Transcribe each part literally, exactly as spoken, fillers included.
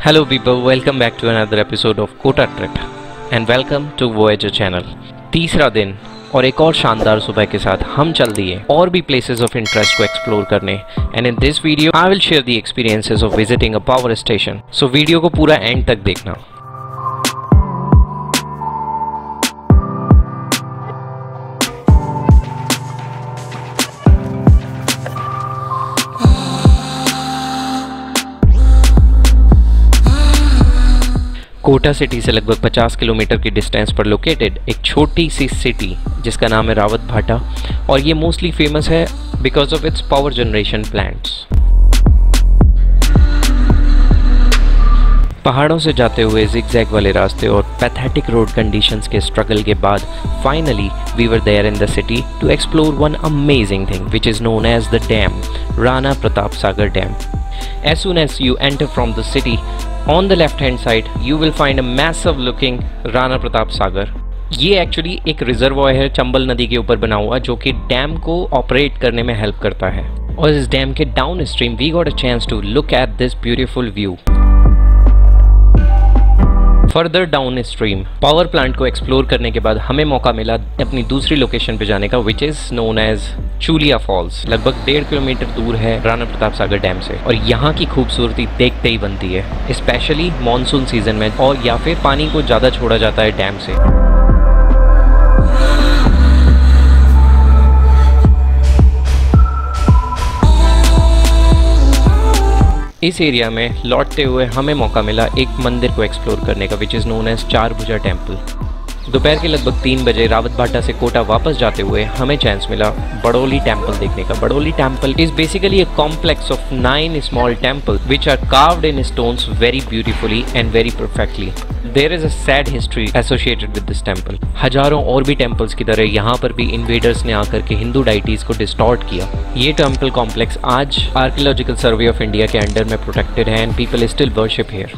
Hello people, welcome back to another episode of Kota Trip and welcome to Voyager channel। तीसरा दिन और एक और शानदार सुबह के साथ हम चल दिए और भी places of interest को explore करने। And in this video I will share the experiences of visiting a power station। So video को पूरा end तक देखना। कोटा सिटी से लगभग पचास किलोमीटर की डिस्टेंस पर लोकेटेड एक छोटी सी सिटी जिसका नाम है रावत भाटा, और ये मोस्टली फेमस है because of its power generation plants. पहाड़ों से जाते हुए जिगजैग वाले रास्ते और पैथेटिक रोड कंडीशंस के स्ट्रगल के बाद finally we were there in the city to explore one amazing thing which is known as the dam, Rana Pratap Sagar dam. As soon as you enter from the city, on the left hand side you will find a massive looking Rana Pratap Sagar. ये actually एक reservoir है चंबल नदी के ऊपर बना हुआ जो कि डैम को ऑपरेट करने में हेल्प करता है, और इस डैम के downstream we got a chance to look at this beautiful view. Further downstream power plant को एक्सप्लोर करने के बाद हमें मौका मिला अपनी दूसरी लोकेशन पे जाने का, which is known as Chulia falls. लगभग डेढ़ किलोमीटर दूर है राणा प्रताप सागर डैम से, और यहाँ की खूबसूरती देखते ही बनती है, स्पेशली मॉनसून सीजन में, और या फिर पानी को ज़्यादा छोड़ा जाता है डैम से। इस एरिया में लौटते हुए हमें मौका मिला एक मंदिर को एक्सप्लोर करने का, विच इज़ नोन एज चार भुजा टेम्पल। दोपहर के लगभग तीन बजे रावत भाटा से कोटा वापस जाते हुए हमें चांस मिला बड़ौली टेम्पल देखने का। Baroli temple is basically a complex of nine small temple which are carved in stones very beautifully and very perfectly. There is a sad history associated with this temple. हजारों और भी टेम्पल्स की तरह यहाँ पर भी इन्वेडर्स ने आकर के हिंदू डाइटीज को डिस्टॉर्ट किया। ये टेम्पल कॉम्प्लेक्स आज आर्कियोलॉजिकल सर्वे ऑफ इंडिया के अंडर में प्रोटेक्टेड है and people still worship here.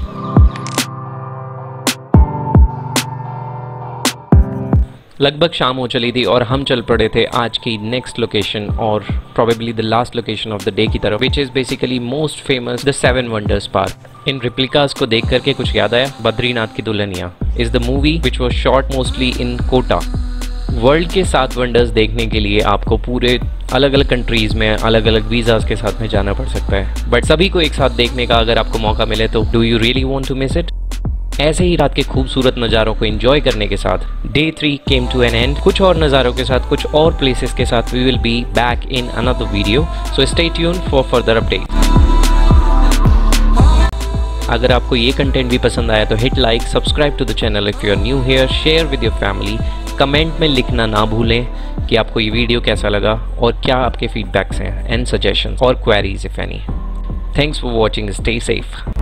लगभग शाम हो चली थी और हम चल पड़े थे आज की नेक्स्ट लोकेशन और probably the last location of the day की तरफ, which is basically most famous the seven wonders park. इन रिप्लिकास को देख करके कुछ याद आया, Badrinath ki Dulhania is the movie which was shot mostly in Kota. World के सात वंडर्स देखने के लिए आपको पूरे अलग अलग कंट्रीज़ में अलग अलग वीज़ाज के साथ में जाना पड़ सकता है, बट सभी को एक साथ देखने का अगर आपको मौका मिले तो do you really want to miss it. ऐसे ही रात के खूबसूरत नज़ारों को एंजॉय करने के साथ day three came to an end. कुछ और नज़ारों के साथ, कुछ और प्लेसेस के साथ we will be back in another video, so stay tune for further update. अगर आपको ये कंटेंट भी पसंद आया तो hit like, subscribe to the channel if you are new here, share with your family. Comment में लिखना ना भूलें कि आपको ये वीडियो कैसा लगा और क्या आपके फीडबैक्स हैं एंड सजेशंस और queries if any. Thanks for watching, stay safe.